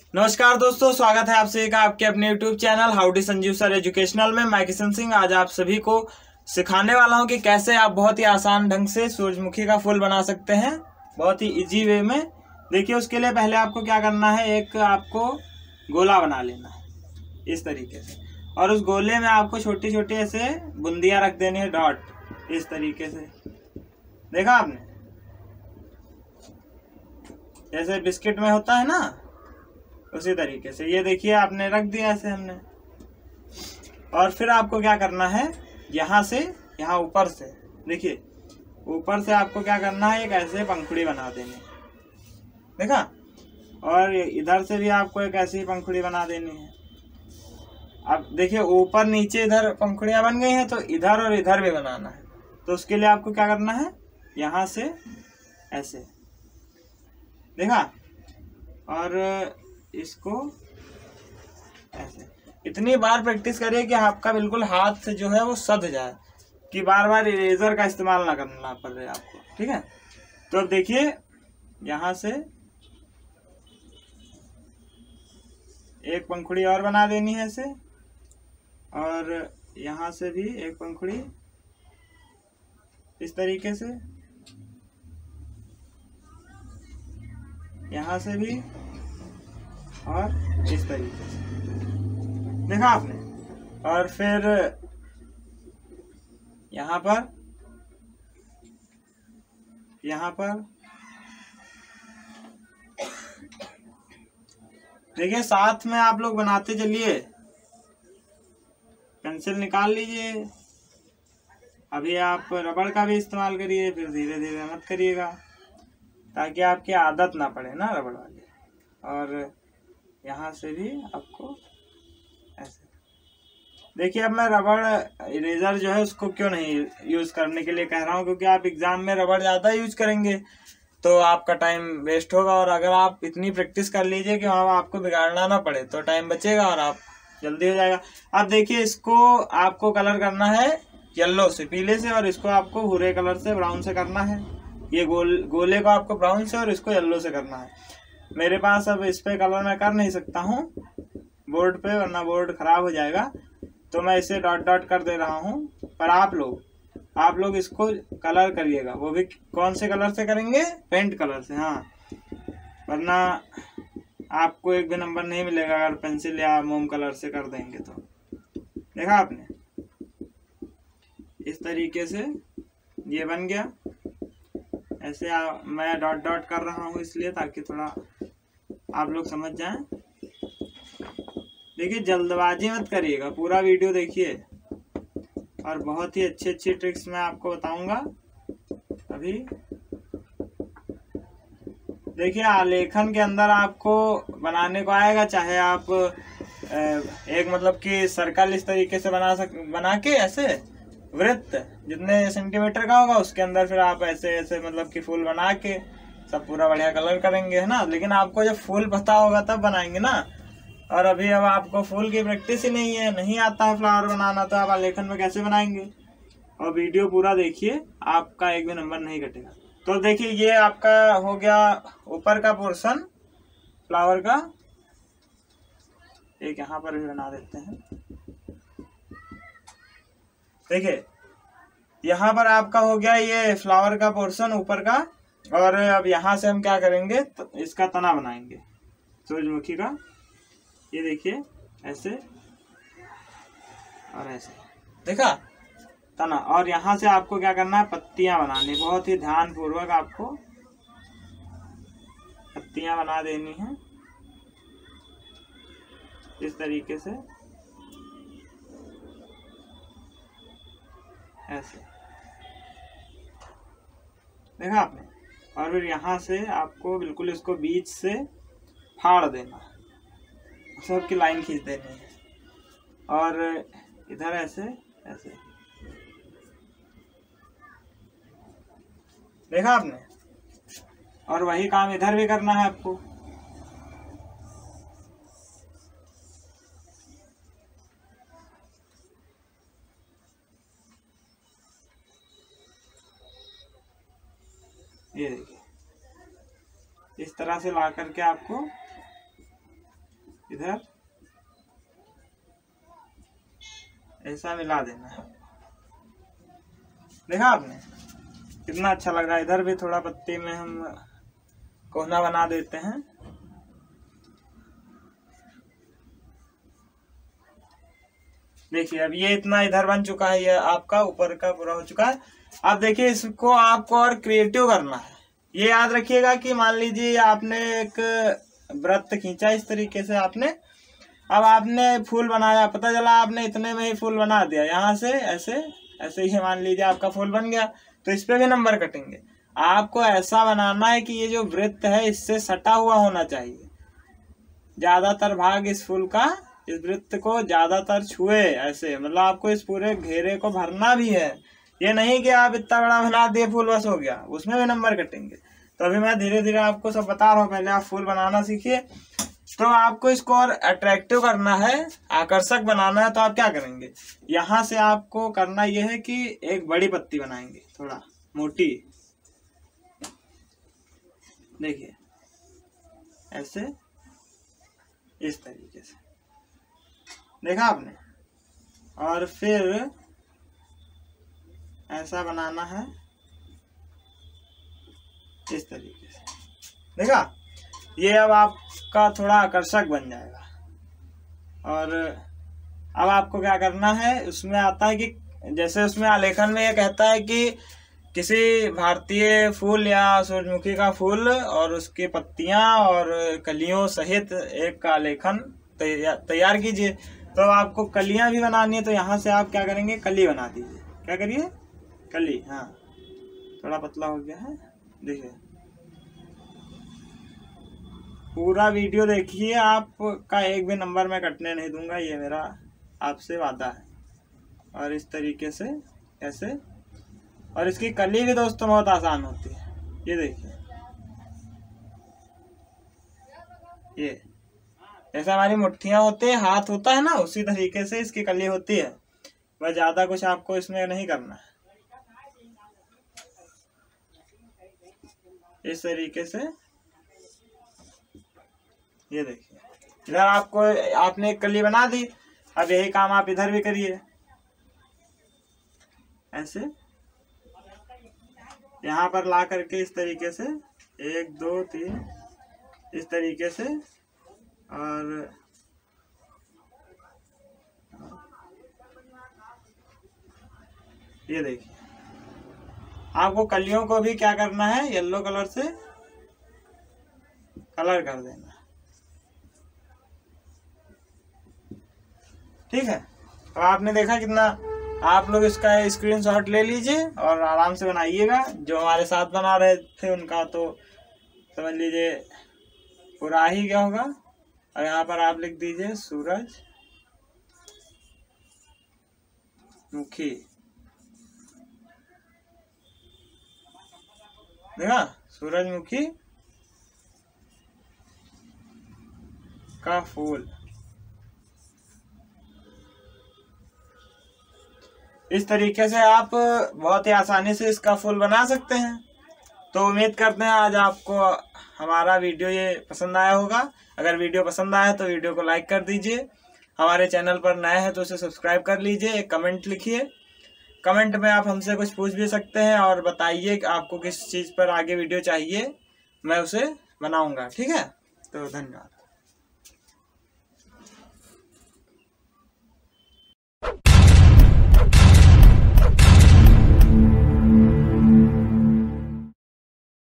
नमस्कार दोस्तों, स्वागत है आपसे एक आपके अपने YouTube channel howdy Sanjeev sir educational में। मैं किशन सिंह आज आप सभी को सिखाने वाला हूं कि कैसे आप बहुत ही आसान ढंग से सूरजमुखी का फूल बना सकते हैं, बहुत ही इजी वे में। देखिए, उसके लिए पहले आपको क्या करना है, एक आपको गोला बना लेना है इस तरीके से, और उस गोले में आपको छोटी छोटी ऐसे बूंदियां रख देनी है, डॉट इस तरीके से। देखा आपने, जैसे बिस्किट में होता है ना, उसी तरीके से ये देखिए आपने रख दिया ऐसे हमने। और फिर आपको क्या करना है, यहाँ से यहाँ ऊपर से, देखिए ऊपर से आपको क्या करना है, एक ऐसे पंखुड़ी बना देनी है, देखा। और इधर से भी आपको एक ऐसी पंखुड़ी बना देनी है। अब देखिए ऊपर नीचे इधर पंखुड़ियां बन गई हैं, तो इधर और इधर भी बनाना है। तो उसके लिए आपको क्या करना है, यहाँ से ऐसे, देखा, और इसको ऐसे इतनी बार प्रैक्टिस करिए कि आपका बिल्कुल हाथ जो है वो सध जाए, कि बार बार इरेजर का इस्तेमाल ना करना पड़े आपको, ठीक है। तो अब देखिए, यहाँ से एक पंखुड़ी और बना देनी है ऐसे, और यहाँ से भी एक पंखुड़ी इस तरीके से, यहाँ से भी, और इस तरीके से, देखा आपने। और फिर यहाँ पर देखिए, साथ में आप लोग बनाते चलिए। पेंसिल निकाल लीजिए, अभी आप रबड़ का भी इस्तेमाल करिए, फिर धीरे धीरे मत करिएगा, ताकि आपकी आदत ना पड़े ना रबड़ वाली। और यहाँ से भी आपको ऐसे, देखिए अब मैं रबड़ इरेजर जो है उसको क्यों नहीं यूज करने के लिए कह रहा हूँ, क्योंकि आप एग्जाम में रबड़ ज्यादा यूज करेंगे तो आपका टाइम वेस्ट होगा। और अगर आप इतनी प्रैक्टिस कर लीजिए कि वहाँ आपको बिगाड़ना ना पड़े, तो टाइम बचेगा और आप जल्दी हो जाएगा। अब देखिए, इसको आपको कलर करना है येलो से, पीले से, और इसको आपको भूरे कलर से, ब्राउन से करना है। ये गोले को आपको ब्राउन से और इसको येलो से करना है। मेरे पास अब इस पे कलर मैं कर नहीं सकता हूँ बोर्ड पे, वरना बोर्ड खराब हो जाएगा, तो मैं इसे डॉट डॉट कर दे रहा हूँ। पर आप लोग इसको कलर करिएगा, वो भी कौन से कलर से करेंगे, पेंट कलर से, हाँ, वरना आपको एक भी नंबर नहीं मिलेगा अगर पेंसिल या मोम कलर से कर देंगे तो। देखा आपने, इस तरीके से ये बन गया ऐसे। मैं डॉट डॉट कर रहा हूँ इसलिए, ताकि थोड़ा आप लोग समझ जाएं। देखिए, जल्दबाजी मत करिएगा, पूरा वीडियो देखिए, और बहुत ही अच्छी अच्छी ट्रिक्स मैं आपको बताऊंगा अभी। देखिए, आलेखन के अंदर आपको बनाने को आएगा, चाहे आप एक मतलब कि सर्कल इस तरीके से बना के ऐसे वृत्त जितने सेंटीमीटर का होगा उसके अंदर, फिर आप ऐसे ऐसे मतलब कि फूल बना के सब पूरा बढ़िया कलर करेंगे, है ना। लेकिन आपको जब फूल पता होगा तब बनाएंगे ना। और अभी अब आपको फूल की प्रैक्टिस ही नहीं है, नहीं आता है फ्लावर बनाना, तो आप आलेखन में कैसे बनाएंगे। और वीडियो पूरा देखिए, आपका एक भी नंबर नहीं कटेगा। तो देखिए, ये आपका हो गया ऊपर का पोर्शन फ्लावर का, एक यहाँ पर भी बना देते हैं। देखिए, यहाँ पर आपका हो गया ये फ्लावर का पोर्शन ऊपर का। और अब यहाँ से हम क्या करेंगे, तो इसका तना बनाएंगे सूरजमुखी का। ये देखिए, ऐसे और ऐसे, देखा तना। और यहाँ से आपको क्या करना है, पत्तियां बनानी, बहुत ही ध्यान पूर्वक आपको पत्तियां बना देनी है इस तरीके से, ऐसे, देखा आपने। और फिर यहाँ से आपको बिल्कुल इसको बीच से फाड़ देना, सबकी लाइन खींच देनी है, और इधर ऐसे ऐसे, देखा आपने। और वही काम इधर भी करना है आपको। ये देखिए, इस तरह से ला करके आपको इधर ऐसा मिला देना है। देखा आपने कितना अच्छा लग रहा है। इधर भी थोड़ा पत्ती में हम कोहना बना देते हैं। देखिए अब ये इतना इधर बन चुका है, ये आपका ऊपर का पूरा हो चुका है। अब देखिए इसको आपको और क्रिएटिव करना है। ये याद रखिएगा कि मान लीजिए आपने एक वृत्त खींचा इस तरीके से आपने, अब आपने फूल बनाया, पता चला आपने इतने में ही फूल बना दिया, यहाँ से ऐसे ऐसे ही मान लीजिए आपका फूल बन गया, तो इस पे भी नंबर कटेंगे। आपको ऐसा बनाना है कि ये जो वृत्त है इससे सटा हुआ होना चाहिए, ज्यादातर भाग इस फूल का इस वृत्त को ज्यादातर छुए, ऐसे मतलब आपको इस पूरे घेरे को भरना भी है। ये नहीं कि आप इतना बड़ा बना दिए फूल बस हो गया, उसमें भी नंबर कटेंगे। तो अभी मैं धीरे धीरे आपको सब बता रहा हूँ, पहले आप फूल बनाना सीखिए। तो आपको इसको और अट्रैक्टिव करना है, आकर्षक बनाना है, तो आप क्या करेंगे, यहाँ से आपको करना यह है कि एक बड़ी पत्ती बनाएंगे, थोड़ा मोटी, देखिए ऐसे इस तरीके से, देखा आपने। और फिर ऐसा बनाना है इस तरीके से, देखा। ये अब आपका थोड़ा आकर्षक बन जाएगा। और अब आपको क्या करना है, उसमें आता है कि जैसे उसमें आलेखन में ये कहता है कि किसी भारतीय फूल या सूरजमुखी का फूल और उसकी पत्तियां और कलियों सहित एक आलेखन तैयार कीजिए। तो आपको कलियां भी बनानी है, तो यहाँ से आप क्या करेंगे, कली बना दीजिए। क्या करिए, कली। हाँ थोड़ा पतला हो गया है, देखिए पूरा वीडियो देखिए, आपका एक भी नंबर मैं कटने नहीं दूंगा, ये मेरा आपसे वादा है। और इस तरीके से ऐसे, और इसकी कली भी दोस्तों बहुत आसान होती है, ये देखिए, ये जैसे हमारी मुट्ठियां होती है, हाथ होता है ना, उसी तरीके से इसकी कली होती है। वह ज्यादा कुछ आपको इसमें नहीं करना है। इस तरीके से ये देखिए, इधर आपको आपने एक कली बना दी। अब यही काम आप इधर भी करिए, ऐसे यहाँ पर ला करके इस तरीके से 1 2 3 इस तरीके से, और ये देखिए आपको कलियों को भी क्या करना है, येलो कलर से कलर कर देना, ठीक है। तो आपने देखा कितना, आप लोग इसका स्क्रीनशॉट ले लीजिए और आराम से बनाइएगा। जो हमारे साथ बना रहे थे उनका तो समझ लीजिए पूरा ही क्या होगा। और यहाँ पर आप लिख दीजिए सूरजमुखी, देखा, सूरजमुखी का फूल। इस तरीके से आप बहुत ही आसानी से इसका फूल बना सकते हैं। तो उम्मीद करते हैं आज आपको हमारा वीडियो ये पसंद आया होगा। अगर वीडियो पसंद आया तो वीडियो को लाइक कर दीजिए। हमारे चैनल पर नए हैं तो उसे सब्सक्राइब कर लीजिए। एक कमेंट लिखिए, कमेंट में आप हमसे कुछ पूछ भी सकते हैं और बताइए कि आपको किस चीज़ पर आगे वीडियो चाहिए, मैं उसे बनाऊंगा। ठीक है, तो धन्यवाद।